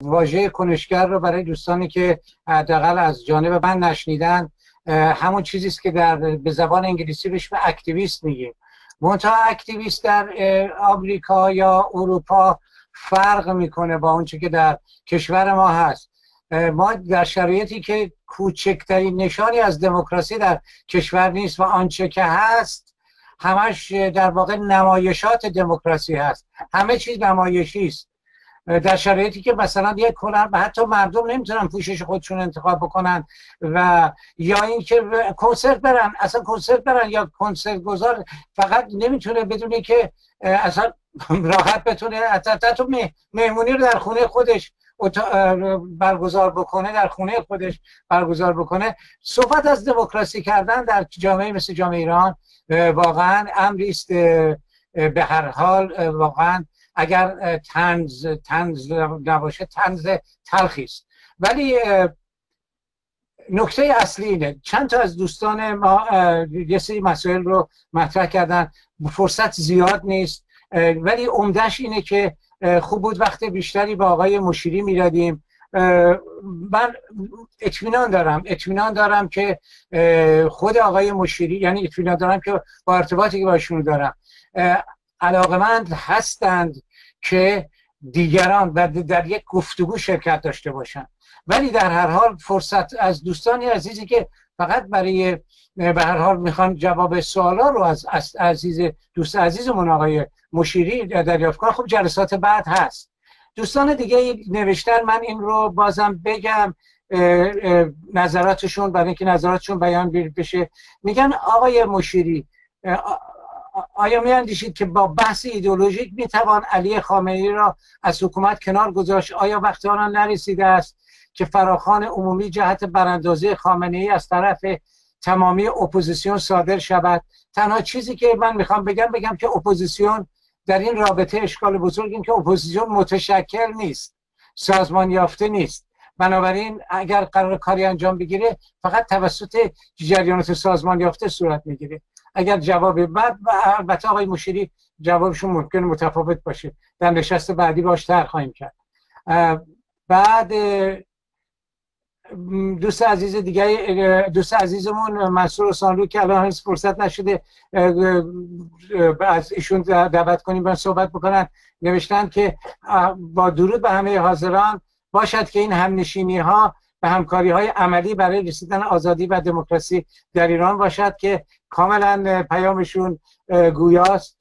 واژه کنشگر رو برای دوستانی که حداقل از جانب من نشنیدن، همون چیزی است که به زبان انگلیسی بهش اکتیویست میگیم. منتها اکتیویست در آمریکا یا اروپا فرق میکنه با اون چیزی که در کشور ما هست. ما در شرایطی که کوچکترین نشانی از دموکراسی در کشور نیست و آنچه که هست همش در واقع نمایشات دموکراسی هست، همه چیز نمایشی است. در شرایطی که مثلا یک هنر و حتی مردم نمیتونن پوشش خودشون انتخاب بکنن و یا اینکه کنسرت برن، اصلا کنسرت برن یا کنسرت گذار فقط نمیتونه بدونه که اصلا راحت بتونه حتی مهمونی رو در خونه خودش برگزار بکنه، در خونه خودش برگزار بکنه. صحبت از دموکراسی کردن در جامعه مثل جامعه ایران واقعا امری است به هر حال واقعا اگر طنز نباشه طنز تلخی است. ولی نکته اصلی اینه، چند تا از دوستان ما یه سری مسائل رو مطرح کردن، فرصت زیاد نیست، ولی عمده‌اش اینه که خوب بود وقت بیشتری با آقای مشیری میدادیم. من اطمینان دارم که خود آقای مشیری، یعنی اطمینان دارم که با ارتباطی که باشون دارم علاقمند هستند که دیگران در یک گفتگو شرکت داشته باشند. ولی در هر حال فرصت از دوستانی عزیزی که فقط برای به هر حال میخوان جواب سوالا رو از دوست عزیزمون آقای مشیری دریافت کنن، خب جلسات بعد هست. دوستان دیگه نوشتن، من این رو بازم بگم نظراتشون، برای اینکه نظراتشون بیان بشه. میگن آقای مشیری آیا میاندیشید که با بحث ایدئولوژیک میتوان علی خامنه‌ای را از حکومت کنار گذاشت؟ آیا وقت آن نرسیده است که فراخوان عمومی جهت براندازی خامنه‌ای از طرف تمامی اپوزیسیون صادر شود؟ تنها چیزی که من میخوام بگم که اپوزیسیون در این رابطه اشکال بزرگ این که اپوزیسیون متشکل نیست، سازمان یافته نیست. بنابراین اگر قرار کاری انجام بگیره فقط توسط جریانات سازمان یافته صورت میگیره. اگر جواب بعد البته آقای مشیری جوابشون ممکن متفاوت باشه، در نشست بعدی باش طرح خواهیم کرد. بعد دوست عزیزمون منصور حسانلو که الان هنوز فرصت نشده از ایشون دعوت کنیم با صحبت بکنن، نوشتن که با درود به همه حاضران باشد که این همنشینی ها به همکاری های عملی برای رسیدن آزادی و دموکراسی در ایران باشد که کاملا پیامشون گویاست.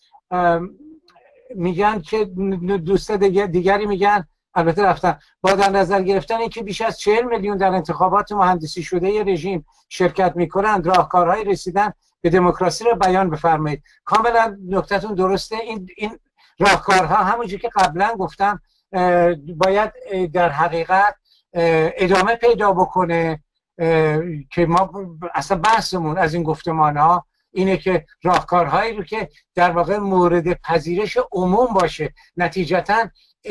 میگن که دوست دیگری میگن، البته رفتن، با در نظر گرفتن اینکه بیش از 40 میلیون در انتخابات مهندسی شده رژیم شرکت میکنند، راهکارهای رسیدن به دموکراسی را بیان بفرمایید. کاملا نکتتون درسته. این راهکارها همونجوری که قبلا گفتم باید در حقیقت ادامه پیدا بکنه که ما اصلا بحثمون از این گفتمان ها اینه که راهکارهایی رو که در واقع مورد پذیرش عموم باشه، نتیجتاً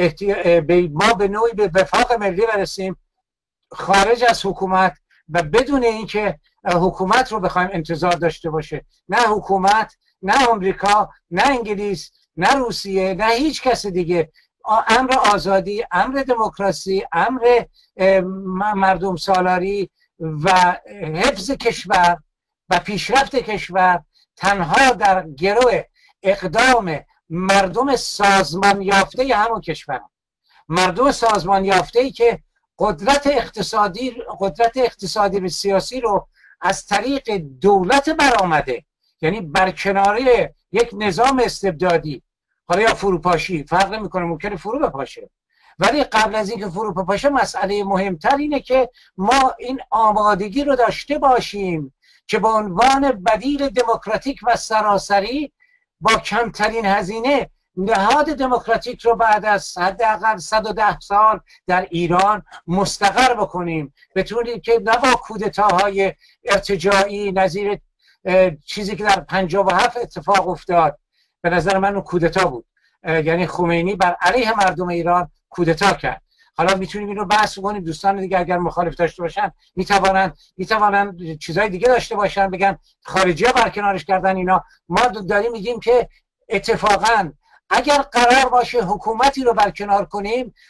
ما به نوعی به وفاق ملی برسیم خارج از حکومت و بدون اینکه حکومت رو بخوایم انتظار داشته باشه، نه حکومت، نه آمریکا، نه انگلیس، نه روسیه، نه هیچ کس دیگه. امر آزادی، امر دموکراسی، امر مردم سالاری و حفظ کشور و پیشرفت کشور تنها در گروه اقدام مردم سازمان یافته همون کشور، مردم سازمان یافته‌ای که قدرت اقتصادی و سیاسی رو از طریق دولت برآمده، یعنی برکناری یک نظام استبدادی، حالا یا فروپاشی، فرق نمی‌کنه، ممکنه فرو بپاشه، ولی قبل از اینکه فرو بپاشه مسئله مهمتر اینه که ما این آمادگی رو داشته باشیم که به عنوان بدیل دموکراتیک و سراسری با کمترین هزینه نهاد دموکراتیک رو بعد از حداقل 110 سال در ایران مستقر بکنیم، بتونیم که نه با کودتاهای ارتجاعی نظیر چیزی که در 57 اتفاق افتاد، به نظر من اون کودتا بود، یعنی خمینی بر علیه مردم ایران کودتا کرد. حالا میتونیم این رو بحث کنیم، دوستان دیگه اگر مخالف داشته باشن میتوانن چیزای دیگه داشته باشن، بگن خارجی‌ها برکنارش کردن اینا. ما داریم میگیم که اتفاقا اگر قرار باشه حکومتی رو برکنار کنیم،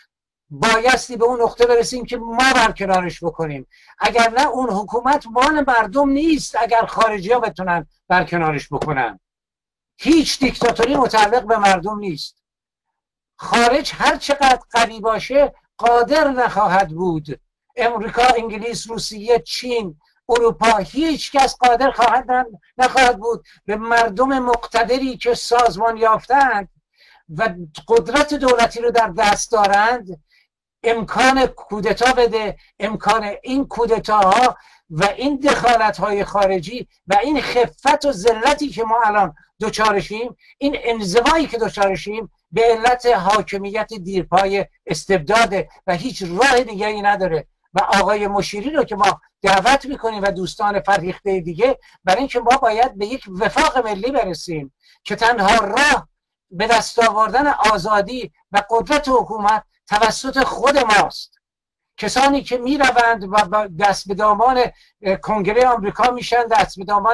بایستی به اون نقطه برسیم که ما برکنارش بکنیم. اگر نه اون حکومت مال مردم نیست. اگر خارجی ها بتونن برکنارش بکنن، هیچ دیکتاتوری متعلق به مردم نیست. خارج هر چقدر قوی باشه قادر نخواهد بود. امریکا، انگلیس، روسیه، چین، اروپا، هیچ کس قادر نخواهد بود به مردم مقتدری که سازمان یافتند و قدرت دولتی رو در دست دارند امکان کودتا بده. امکان این کودتاها و این دخالت‌های خارجی و این خفت و ذلتی که ما الان دوچارشیم، این انزوایی که دوچارشیم به علت حاکمیت دیرپای استبداده و هیچ راه دیگری نداره. و آقای مشیری رو که ما دعوت میکنیم و دوستان فرهیخته دیگه، برای اینکه ما باید به یک وفاق ملی برسیم که تنها راه به دست آوردن آزادی و قدرت حکومت توسط خود ماست. کسانی که میروند و دست به دامان کنگره آمریکا میشن، دست به دامان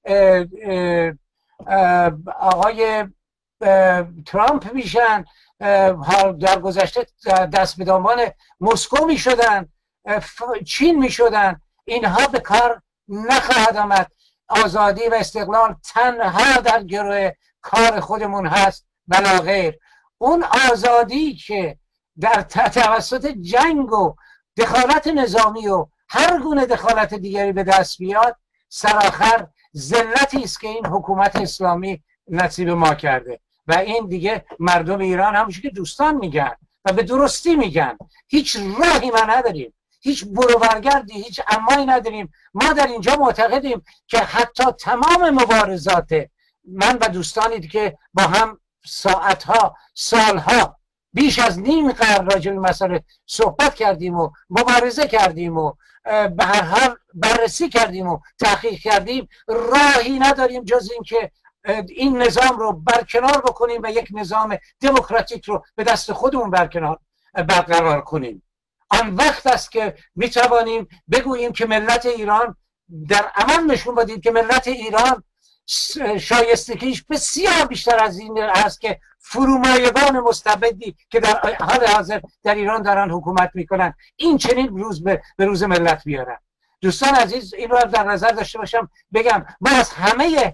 آقای ترامپ میشن، در گذشته دست به دامان مسکو میشدن، چین میشدن، اینها به کار نخواهد آمد. آزادی و استقلال تنها در گروه کار خودمون هست بلا غیر. اون آزادی که در توسط جنگ و دخالت نظامی و هر گونه دخالت دیگری به دست بیاد سرآخر ذلتی است که این حکومت اسلامی نصیب ما کرده. و این دیگه مردم ایران همونجوری که دوستان میگن و به درستی میگن، هیچ راهی ما نداریم، هیچ برآوردی، هیچ امایی نداریم. ما در اینجا معتقدیم که حتی تمام مبارزات من و دوستانی که با هم ساعتها، سالها، بیش از نیم قرن راجع به مسئله صحبت کردیم و مبارزه کردیم و به هر حال بررسی کردیم و تحقیق کردیم، راهی نداریم جز این که این نظام رو برکنار بکنیم و یک نظام دموکراتیک رو به دست خودمون برقرار کنیم. آن وقت است که میتوانیم بگوییم که ملت ایران در عمل نشون بدیم که ملت ایران شایستگیش بسیار بیشتر از این است که فرومایگان مستبدی که در حال حاضر در ایران دارن حکومت میکنن این چنین روز به روز ملت بیارن. دوستان عزیز، این رو در نظر داشته باشم بگم ما از همه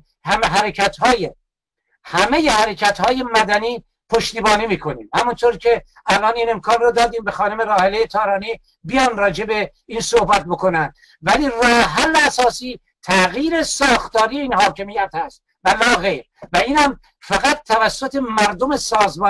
حرکت های مدنی پشتیبانی میکنیم. همونطور که الان این امکان رو دادیم به خانم راحله طارانی بیان راجع به این صحبت بکنن، ولی راه حل اساسی تغییر ساختاری این حاکمیت هست و لا غیر. و اینم فقط توسط مردم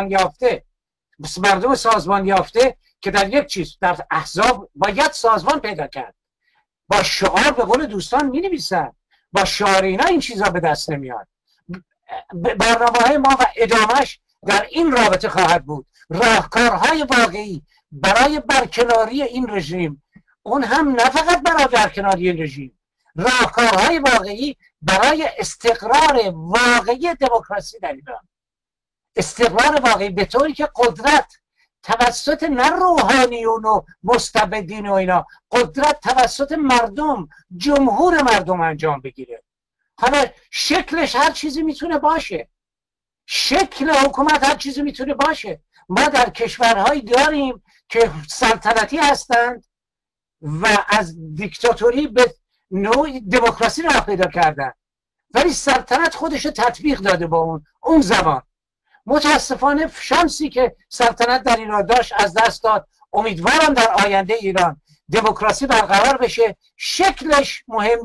سازمان یافته که در یک چیز، در احزاب باید سازمان پیدا کرد. با شعار به قول دوستان می نویسن، با شعار اینا این چیزا به دست نمیاد. برنامه‌های ما و ادامهش در این رابطه خواهد بود. راهکارهای واقعی برای برکناری این رژیم، اون هم نه فقط برای برکناری این رژیم، راهکارهای واقعی برای استقرار واقعی دموکراسی در ایران. استقرار واقعی به طوری که قدرت توسط نه روحانیون و مستبدین و اینا، قدرت توسط مردم، جمهور مردم انجام بگیره. حالا شکلش هر چیزی میتونه باشه، شکل حکومت هر چیزی میتونه باشه. ما در کشورهایی داریم که سلطنتی هستند و از دیکتاتوری به نوع دموکراسی راه پیدا کردن، ولی سلطنت خودش رو تطبیق داده با اون زمان. متاسفانه شانسی که سلطنت در ایران داشت از دست داد. امیدوارم در آینده ایران دموکراسی برقرار بشه. شکلش مهم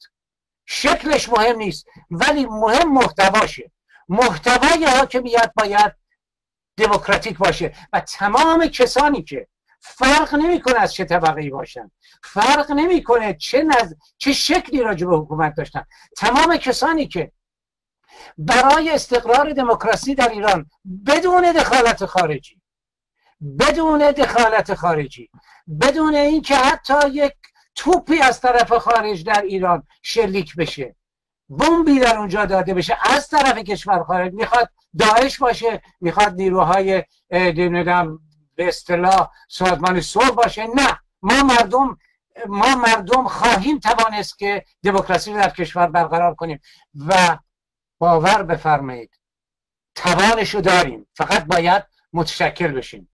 نیست ولی مهم محتواشه. محتوای حاکمیت باید دموکراتیک باشه و تمام کسانی که فرق نمیکنه از چه طبقه‌ای باشن، فرق نمیکنه چه شکلی راجع به حکومت داشتن، تمام کسانی که برای استقرار دموکراسی در ایران بدون دخالت خارجی، بدون اینکه حتی یک توپی از طرف خارج در ایران شلیک بشه، بمبی در اونجا داده بشه از طرف کشور خارج، میخواد داعش باشه، میخواد نیروهای به اصطلاح سازمان صلح باشه، نه، ما مردم خواهیم توانست که دموکراسی رو در کشور برقرار کنیم و باور بفرمایید توانشو داریم، فقط باید متشکل بشیم.